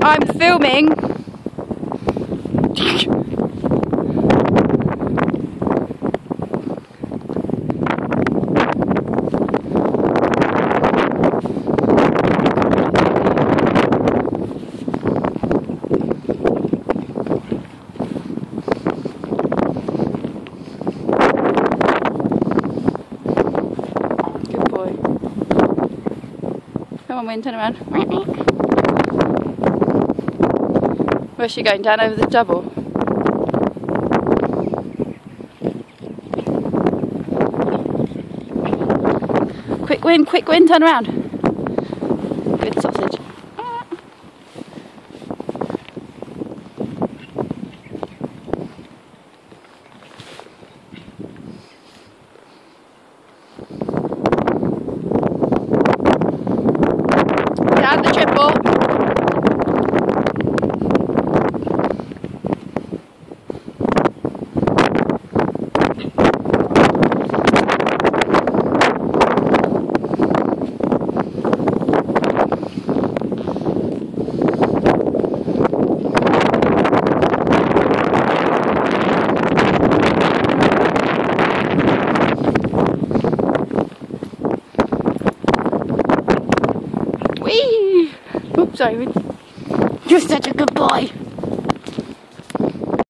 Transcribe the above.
I'm filming. Good boy. Come on, Win, turn around. Where's she going? Down over the double? Quick Win, turn around. Good sausage. Down the triple. Whee! Oops, sorry. You're such a good boy.